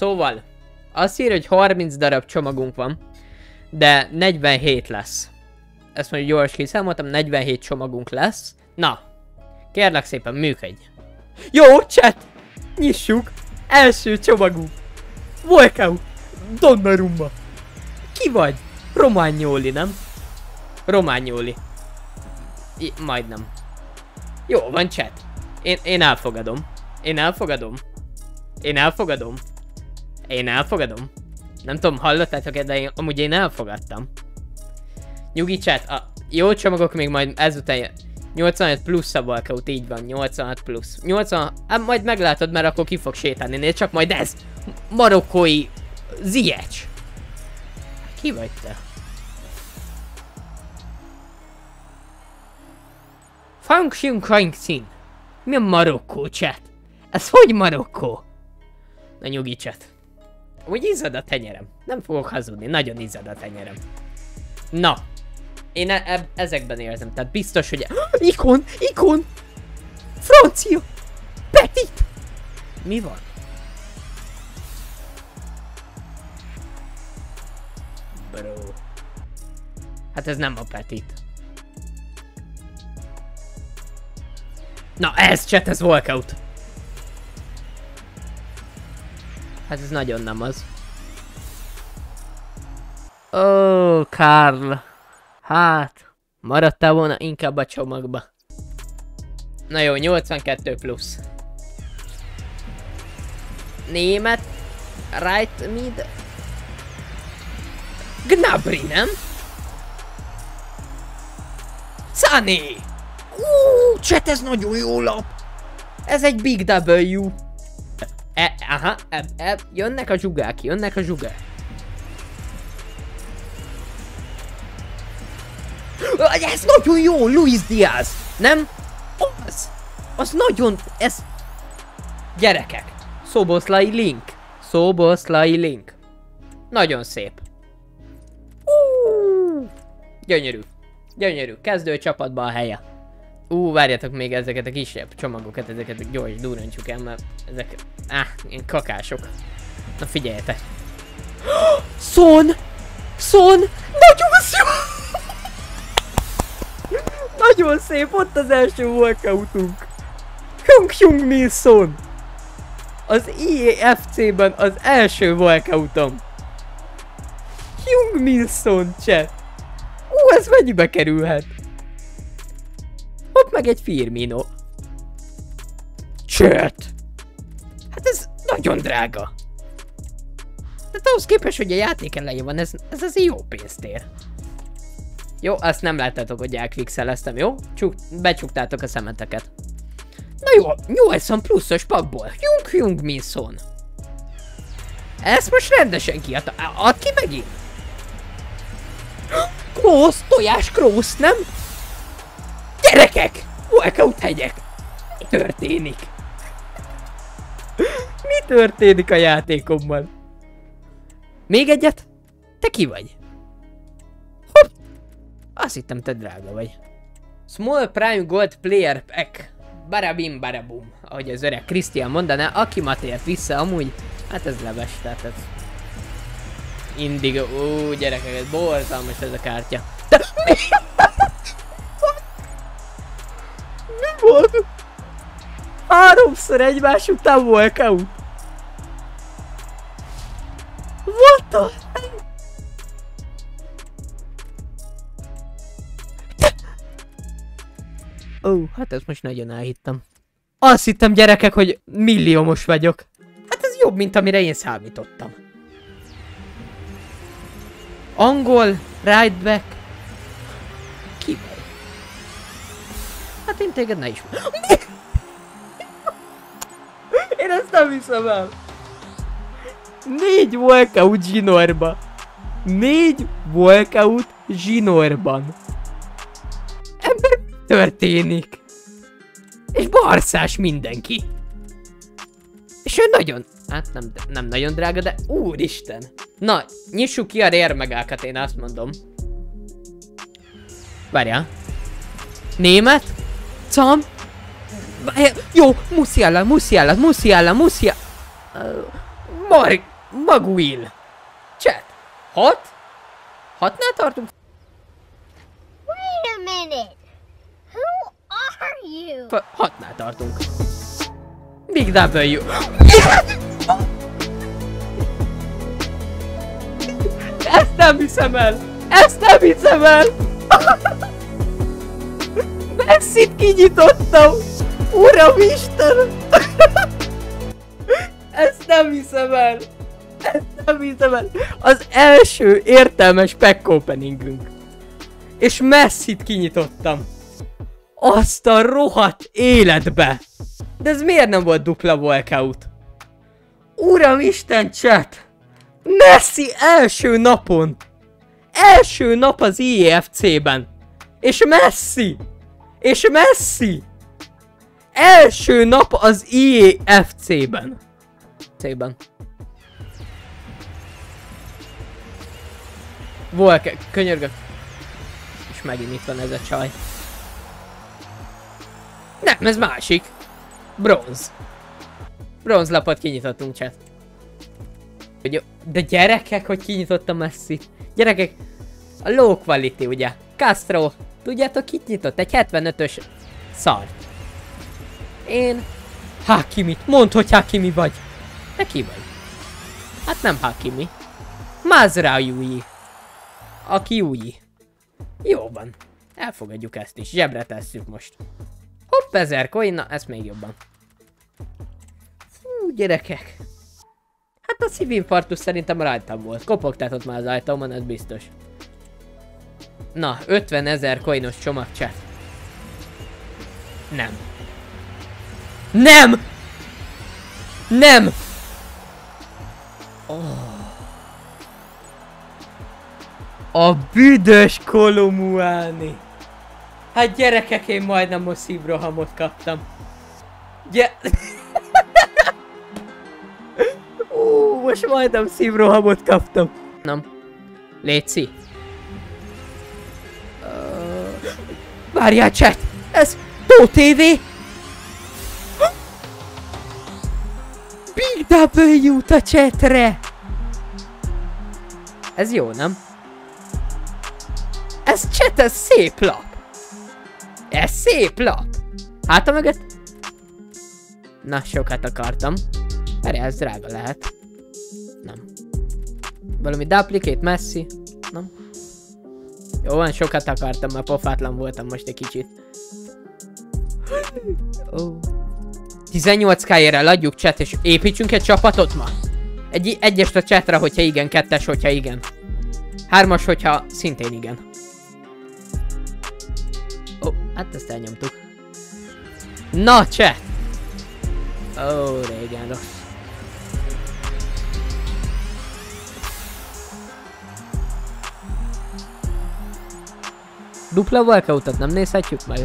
Szóval, azt írja, hogy 30 darab csomagunk van, de 47 lesz. Ezt mondjuk gyors kiszámoltam, 47 csomagunk lesz. Na, kérlek szépen, működj. Jó, chat! Nyissuk! Első csomagunk! Volkau! Donnarumma! Ki vagy? Romagnoli, nem? Romagnoli. Majdnem. Jó van, chat. Én elfogadom. Én elfogadom. Én elfogadom. Én elfogadom. Nem tudom, hallottátok-e, de amúgy én elfogadtam. Nyugi chat, a jó csomagok még majd ezután 85 plusz a walkout, így van, 86 plusz. 80, hát majd meglátod, mert akkor ki fog sétálni, nézd csak majd ez! Marokkói Ziyech. Ki vagy te? Function Cranksing. Mi a Marokkó, chat? Ez hogy Marokkó? Na nyugi chat. Úgy izzad a tenyerem. Nem fogok hazudni, nagyon izzad a tenyerem. Na. Én ezekben érzem, tehát biztos, hogy... Ikon! Ikon! Francia! Petit! Mi van? Bro. Hát ez nem a Petit. Na ez, chat, ez walkout. Hát ez nagyon nem az. Ó, Karl. Hát, maradtál volna inkább a csomagba. Na jó, 82 plusz. Német. Right mid. Gnabry, nem? Sané! Chat, ez nagyon jó lap! Ez egy Big W. Aha, jönnek a zsugák, jönnek a zsugák. Ez nagyon jó, Luis Diaz, nem? Az nagyon, ez... Gyerekek, Szoboszlai Link. Szoboszlai Link. Nagyon szép. Gyönyörű. Gyönyörű, kezdő csapatban a helye. Várjatok még ezeket a kisebb csomagokat, ezeket gyors durrantsuk el, mert ezek... ilyen kakások. Na figyeljetek. Son! Son! Nagyon szép! Nagyon szép, ott az első walkoutunk. Heung-min Son. Az EAFC-ben az első walkoutom. Heung-min Son, chat. Ez mennyibe kerülhet? Hopp, meg egy Firmino. Chat. Hát ez nagyon drága. De ahhoz képest, hogy a játék elején van, ez az jó pénzt ér. Jó, azt nem láttátok, hogy elkvixeleztem, jó? Becsuktátok a szemeteket. Na jó, 80 pluszos pakból. Heung-min Son. Ezt most rendesen kiadta. Add ki megint. Kroos, tojás Kroos, nem? Gyerekek! Walkout hegyek! Mi történik? Mi történik a játékommal? Még egyet? Te ki vagy? Hopp! Azt hittem, te drága vagy. Small Prime Gold Player Pack. Barabim barabum. Ahogy az öreg Krisztián mondaná, aki ma tért vissza amúgy, hát ez leves, tehát ez... Indigo, gyerekek, ez borzalmas ez a kártya. De mi? Mi volt? 3-szor egymás után walkout. What the hell? Hát ezt most nagyon elhittem. Azt hittem, gyerekek, hogy milliómos vagyok. Hát ez jobb, mint amire én számítottam. Angol, right back. Ki vagy? Hát én téged ne is. Én ezt nem hiszem el. 4 walkout zsinórba. 4 walkout zsinórban. Ember mi történik? És barszás mindenki. És ő nagyon... Hát nem nagyon drága, de úristen. Na, nyissuk ki a rérmegákat, én azt mondom. Várjál. Német. Cam. Jó, Musiala. Maguil. Chat. 6? 6-nál tartunk? Wait a minute. Who are you? 6-nál tartunk. Big W. Ezt nem hiszem el! Ezt nem hiszem el! Messit kinyitottam! Uramisten! Ezt nem hiszem el! Ezt nem hiszem el! Az első értelmes pack openingünk. És Messit kinyitottam. Azt a rohadt életbe! De ez miért nem volt dupla walkout? Uramisten, chat! Messi első napon! Első nap az IEFC-ben! És Messi! És Messi! Első nap az IEFC-ben! Könyörgök. És megint itt van ez a csaj. Nem, ez másik. Bronz. Bronzlapot kinyitottunk, chat. De gyerekek, hogy kinyitottam Messit. Gyerekek, a low quality, ugye? Castro, tudjátok, kit nyitott? Egy 75-ös szart. Én... Hakimit. Mondd, hogy Hakimi vagy. Te ki vagy? Hát nem Hakimi. Mazraoui. A Kiui. Jó van. Elfogadjuk ezt is. Zsebre tesszük most. Hopp, 1000 coin, na, ez még jobban. Fú, gyerekek. Hát a szívinfarktus szerintem rajtam volt. Kopogtatott már az ajtómon, ez biztos. Na, 50 000 coinos csomag, chat. Nem. Nem! Nem! Oh. A büdös Kolomuani. Hát gyerekek, én majdnem most szívrohamot kaptam. Most majdnem szívrohamot kaptam. Nem. Léci. Várjál, chat! Ez Tó TV! Big W-t a chatre! Ez jó, nem? Ez chat, ez szép lap! Ez szép lap! Háta mögött? Na, sokat akartam. Erre ez drága lehet. Nem. Valami duplicate, Messi. Nem. Jó van, sokat akartam, mert pofátlan voltam most egy kicsit. Oh. 18k-ére adjuk, chat, és építsünk egy csapatot ma. Egyest a chatra, hogyha igen, 2-es, hogyha igen. 3-as, hogyha szintén igen. Ó, hát ezt elnyomtuk. Na, chat! Ó, régen rossz. Dupla walkoutot nem nézhetjük majd.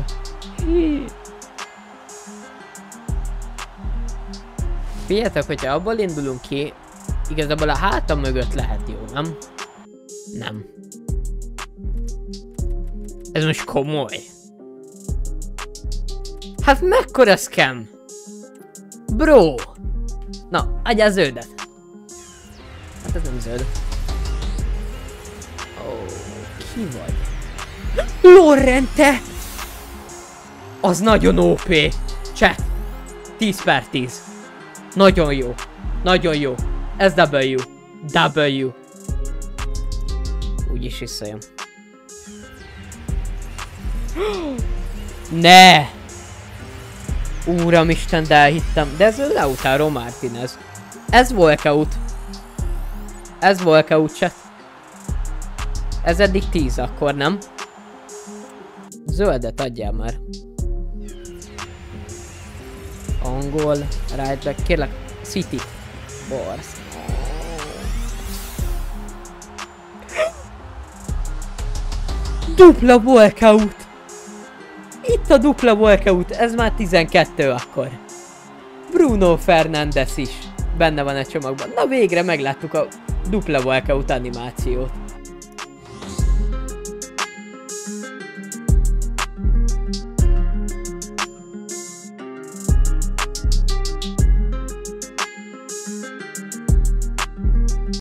Figyeljetek, hogyha abból indulunk ki, igazából a hátam mögött lehet jó, nem? Nem. Ez most komoly. Hát mekkora scam? Bro! Na, adjál zöldet. Hát ez nem zöld. Ó, ki vagy? Lorente! Az nagyon OP! Chat! 10/10. Nagyon jó. Nagyon jó. Ez W. W. Úgyis visszajön. Ne! Úramisten, de elhittem. De ez Lautaro Martinez. Ez walkout. Ez walkout, chat. Ez eddig 10 akkor, nem? Zöldet adjál már. Angol, right back, kérlek, City. Borsz. Dupla walkout! Itt a dupla walkout, ez már 12 akkor. Bruno Fernandes is benne van a csomagban. Na végre megláttuk a dupla walkout animációt.